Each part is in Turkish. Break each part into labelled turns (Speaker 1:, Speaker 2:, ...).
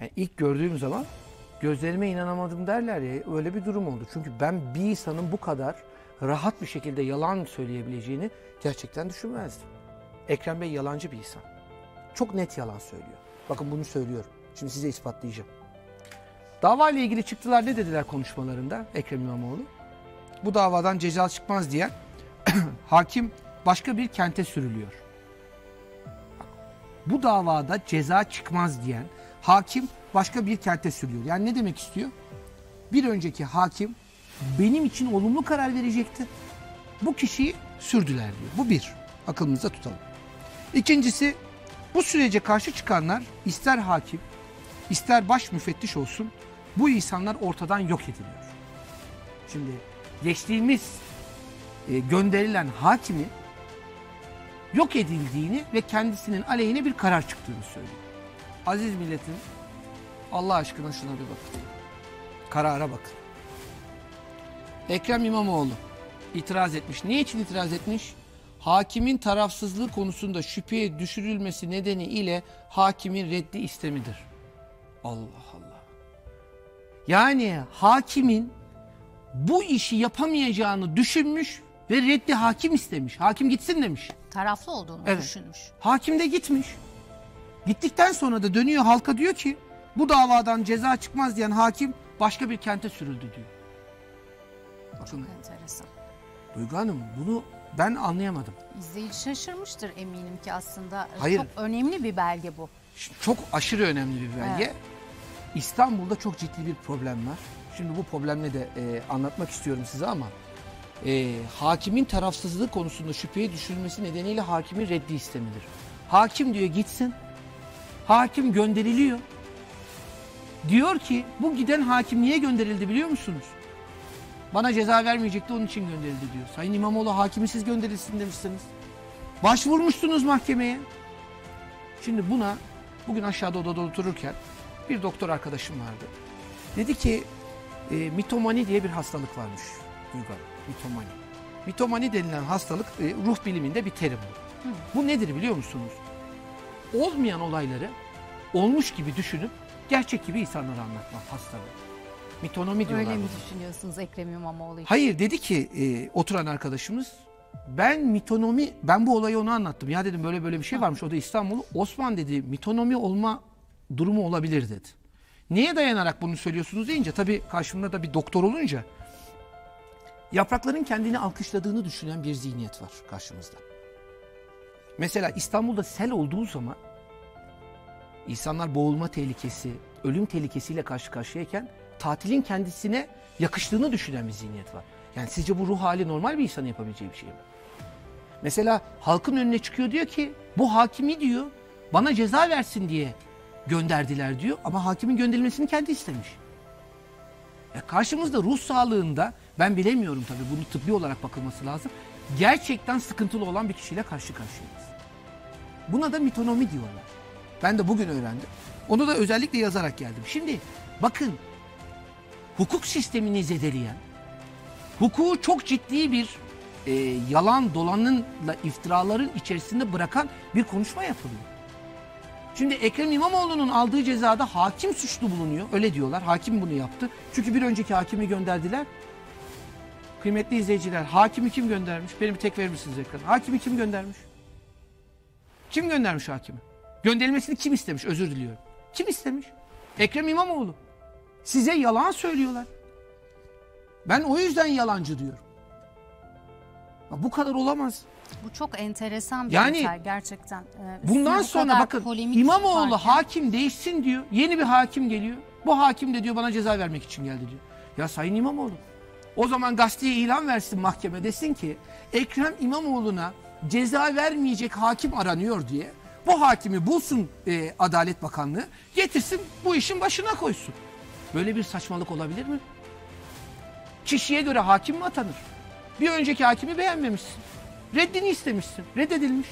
Speaker 1: Yani ilk gördüğüm zaman gözlerime inanamadım derler ya, öyle bir durum oldu. Çünkü ben bir insanın bu kadar rahat bir şekilde yalan söyleyebileceğini gerçekten düşünmezdim. Ekrem Bey yalancı bir insan. Çok net yalan söylüyor. Bakın bunu söylüyorum. Şimdi size ispatlayacağım. Dava ile ilgili çıktılar, ne dediler konuşmalarında Ekrem İmamoğlu? Bu davadan ceza çıkmaz diyen hakim başka bir kente sürülüyor. Bu davada ceza çıkmaz diyen hakim başka bir kente sürülüyor. Yani ne demek istiyor? Bir önceki hakim benim için olumlu karar verecekti. Bu kişiyi sürdüler diyor. Bu bir. Aklımızda tutalım. İkincisi, bu sürece karşı çıkanlar ister hakim, ister baş müfettiş olsun, bu insanlar ortadan yok ediliyor. Şimdi geçtiğimiz gönderilen hakimin yok edildiğini ve kendisinin aleyhine bir karar çıktığını söylüyor. Aziz milletim, Allah aşkına şuna bir bakın. Karara bakın. Ekrem İmamoğlu itiraz etmiş. Ne için itiraz etmiş? Hakimin tarafsızlığı konusunda şüpheye düşürülmesi nedeniyle hakimin reddi istemidir. Allah Allah. Yani hakimin bu işi yapamayacağını düşünmüş ve reddi hakim istemiş. Hakim gitsin demiş.
Speaker 2: Taraflı olduğunu düşünmüş.
Speaker 1: Hakim de gitmiş. Gittikten sonra da dönüyor halka, diyor ki bu davadan ceza çıkmaz diyen hakim başka bir kente sürüldü diyor. Bakın,
Speaker 2: çok enteresan.
Speaker 1: Duygu Hanım, bunu ben anlayamadım.
Speaker 2: İzleyici şaşırmıştır eminim ki aslında.
Speaker 1: Hayır.
Speaker 2: Çok önemli bir belge bu.
Speaker 1: Çok aşırı önemli bir belge.
Speaker 2: Evet.
Speaker 1: İstanbul'da çok ciddi bir problem var. Şimdi bu problemle de anlatmak istiyorum size ama hakimin tarafsızlığı konusunda şüpheye düşürülmesi nedeniyle hakimin reddi istemidir. Hakim diyor gitsin. Hakim gönderiliyor. Diyor ki bu giden hakim niye gönderildi biliyor musunuz? Bana ceza vermeyecekti, onun için gönderildi diyor. Sayın İmamoğlu, hakimi siz gönderilsin demişsiniz. Başvurmuşsunuz mahkemeye. Şimdi buna bugün aşağıda odada otururken bir doktor arkadaşım vardı. Dedi ki mitomani diye bir hastalık varmış. Duygu Hanım, mitomani. Mitomani denilen hastalık ruh biliminde bir terim bu. Bu nedir biliyor musunuz? Olmayan olayları olmuş gibi düşünüp gerçek gibi insanlara anlatmak hastalığı. Mitonomi diyorlar.
Speaker 2: Öyle mi
Speaker 1: buna.
Speaker 2: düşünüyorsunuz Ekrem İmamoğlu için?
Speaker 1: Hayır, dedi ki oturan arkadaşımız, ben bu olayı ona anlattım. Ya dedim böyle bir şey varmış, o da İstanbul'u. Osman dedi mitonomi olma durumu olabilir dedi. Neye dayanarak bunu söylüyorsunuz deyince, tabii karşımda da bir doktor olunca yaprakların kendini alkışladığını düşünen bir zihniyet var karşımızda. Mesela İstanbul'da sel olduğu zaman insanlar boğulma tehlikesi, ölüm tehlikesiyle karşı karşıyayken tatilin kendisine yakıştığını düşünen bir zihniyet var. Yani sizce bu ruh hali normal bir insanın yapabileceği bir şey mi? Mesela halkın önüne çıkıyor, diyor ki bu hakimi diyor bana ceza versin diye gönderdiler diyor ama hakimin gönderilmesini kendi istemiş. Karşımızda ruh sağlığında, ben bilemiyorum tabii, bunu tıbbi olarak bakılması lazım, gerçekten sıkıntılı olan bir kişiyle karşı karşıyayız. Buna da mitonomi diyorlar. Ben de bugün öğrendim. Onu da özellikle yazarak geldim. Şimdi bakın, hukuk sistemini zedeleyen, hukuku çok ciddi bir yalan dolanınla iftiraların içerisinde bırakan bir konuşma yapılıyor. Şimdi Ekrem İmamoğlu'nun aldığı cezada hakim suçlu bulunuyor. Öyle diyorlar. Hakim bunu yaptı. Çünkü bir önceki hakimi gönderdiler. Kıymetli izleyiciler, hakimi kim göndermiş? Beni bir tek verir misiniz ekran? Hakimi kim göndermiş? Kim göndermiş hakimi? Gönderilmesini kim istemiş? Özür diliyorum. Kim istemiş? Ekrem İmamoğlu. Size yalan söylüyorlar. Ben o yüzden yalancı diyorum. Bu kadar olamaz.
Speaker 2: Bu çok enteresan bir
Speaker 1: Yani,
Speaker 2: detay gerçekten.
Speaker 1: Bundan sonra bakın, İmamoğlu hakim değişsin diyor. Yeni bir hakim geliyor. Bu hakim de diyor bana ceza vermek için geldi diyor. Ya Sayın İmamoğlu, o zaman gazeteye ilan versin, mahkeme desin ki Ekrem İmamoğlu'na ceza vermeyecek hakim aranıyor diye. Bu hakimi bulsun Adalet Bakanlığı, getirsin bu işin başına koysun. Böyle bir saçmalık olabilir mi? Kişiye göre hakim mi atanır? Bir önceki hakimi beğenmemişsin. Reddini istemişsin. Reddedilmiş.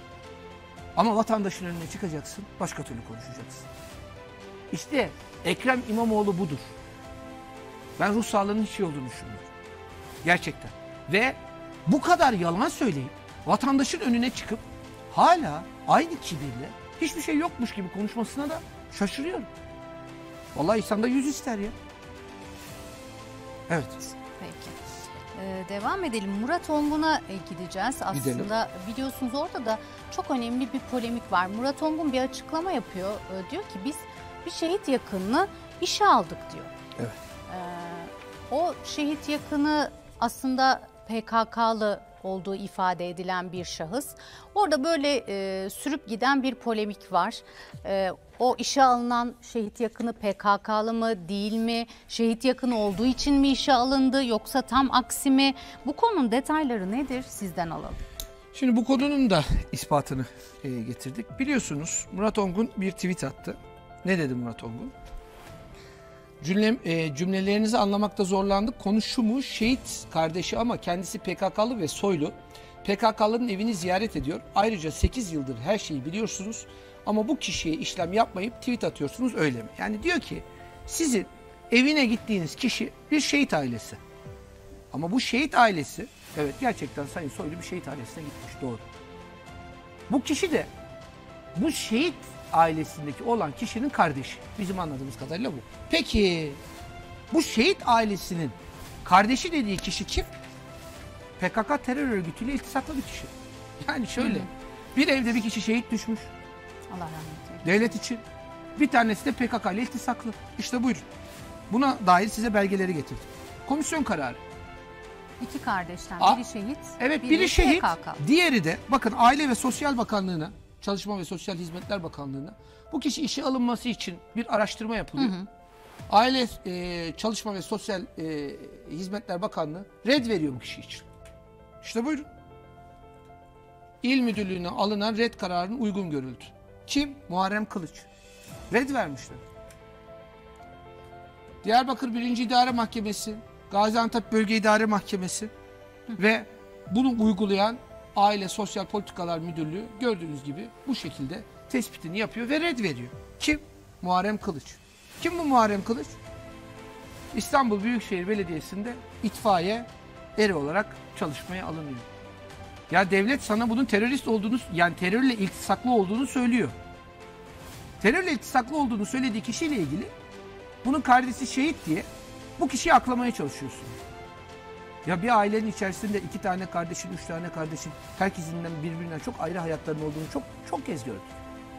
Speaker 1: Ama vatandaşın önüne çıkacaksın, başka türlü konuşacaksın. İşte Ekrem İmamoğlu budur. Ben ruh sağlığının hiç iyi olduğunu düşünmüyorum. Gerçekten. Ve bu kadar yalan söyleyip vatandaşın önüne çıkıp hala aynı kibirle hiçbir şey yokmuş gibi konuşmasına da şaşırıyorum. Vallahi insan da 100 ister ya. Evet.
Speaker 2: Peki. Devam edelim. Murat Ongun'a gideceğiz. Aslında
Speaker 1: Gidelim.
Speaker 2: biliyorsunuz orada da çok önemli bir polemik var. Murat Ongun bir açıklama yapıyor. Diyor ki biz bir şehit yakınını işe aldık diyor.
Speaker 1: Evet.
Speaker 2: O şehit yakını aslında PKK'lı olduğu ifade edilen bir şahıs. Orada böyle sürüp giden bir polemik var. O işe alınan şehit yakını PKK'lı mı değil mi? Şehit yakını olduğu için mi işe alındı yoksa tam aksi mi? Bu konunun detayları nedir? Sizden alalım.
Speaker 1: Şimdi bu konunun da ispatını getirdik. Biliyorsunuz Murat Ongun bir tweet attı. Ne dedi Murat Ongun? Cümlelerinizi anlamakta zorlandık. Konu şu mu? Şehit kardeşi ama kendisi PKK'lı ve soylu. PKK'lıların evini ziyaret ediyor. Ayrıca 8 yıldır her şeyi biliyorsunuz. Ama bu kişiye işlem yapmayıp tweet atıyorsunuz, öyle mi? Yani diyor ki sizin evine gittiğiniz kişi bir şehit ailesi. Ama bu şehit ailesi, evet gerçekten Sayın Soylu bir şehit ailesine gitmiş, doğru. Bu kişi de bu şehit ailesindeki olan kişinin kardeşi. Bizim anladığımız kadarıyla bu. Peki bu şehit ailesinin kardeşi dediği kişi kim? PKK terör örgütüyle iltisaklı bir kişi. Yani şöyle, bir evde bir kişi şehit düşmüş.
Speaker 2: Allah rahmet eylesin.
Speaker 1: Devlet için. Bir tanesi de PKK ile iltisaklı. İşte buyurun. Buna dair size belgeleri getirdim. Komisyon kararı.
Speaker 2: İki kardeşten biri şehit,
Speaker 1: Evet, biri şehit,
Speaker 2: PKK.
Speaker 1: diğeri de bakın Aile ve Sosyal Bakanlığı'na, Çalışma ve Sosyal Hizmetler Bakanlığı'na bu kişi işe alınması için bir araştırma yapılıyor. Aile Çalışma ve Sosyal Hizmetler Bakanlığı red veriyor bu kişi için. İşte buyurun. İl Müdürlüğü'ne alınan red kararının uygun görüldü. Kim? Muharrem Kılıç. Red vermişler. Diyarbakır 1. İdare Mahkemesi, Gaziantep Bölge İdare Mahkemesi ve bunu uygulayan Aile Sosyal Politikalar Müdürlüğü gördüğünüz gibi bu şekilde tespitini yapıyor ve red veriyor. Kim? Muharrem Kılıç. Kim bu Muharrem Kılıç? İstanbul Büyükşehir Belediyesi'nde itfaiye eri olarak çalışmaya alınıyor. Ya devlet sana bunun terörist olduğunu, yani terörle iltisaklı olduğunu söylüyor. Terörle iltisaklı olduğunu söylediği kişiyle ilgili bunun kardeşi şehit diye bu kişiyi aklamaya çalışıyorsun. Ya bir ailenin içerisinde 2 tane kardeşin, 3 tane kardeşin herkesinden birbirinden çok ayrı hayatların olduğunu çok kez gördük.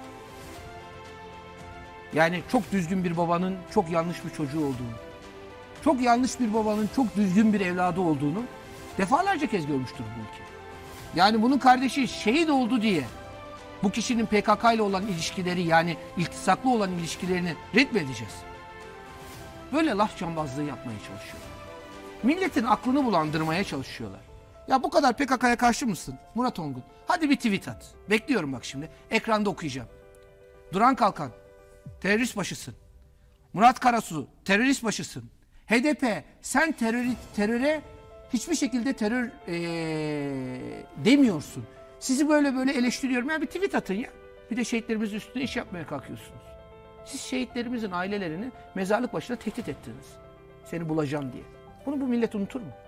Speaker 1: Yani çok düzgün bir babanın çok yanlış bir çocuğu olduğunu, çok yanlış bir babanın çok düzgün bir evladı olduğunu defalarca kez görmüştür bu ülke. Yani bunun kardeşi şehit oldu diye bu kişinin PKK ile olan ilişkileri, yani iltisaklı olan ilişkilerini reddedeceğiz. Böyle laf cambazlığı yapmaya çalışıyorlar. Milletin aklını bulandırmaya çalışıyorlar. Ya bu kadar PKK'ya karşı mısın Murat Ongun? Hadi bir tweet at. Bekliyorum bak şimdi. Ekranda okuyacağım. Duran Kalkan, terörist başısın. Murat Karasu, terörist başısın. HDP, sen teröre hiçbir şekilde terör demiyorsun. Sizi böyle eleştiriyorum. Ya bir tweet atın ya. Bir de şehitlerimizin üstüne iş yapmaya kalkıyorsunuz. Siz şehitlerimizin ailelerini mezarlık başına tehdit ettiniz. Seni bulacağım diye. Bunu bu millet unutur mu?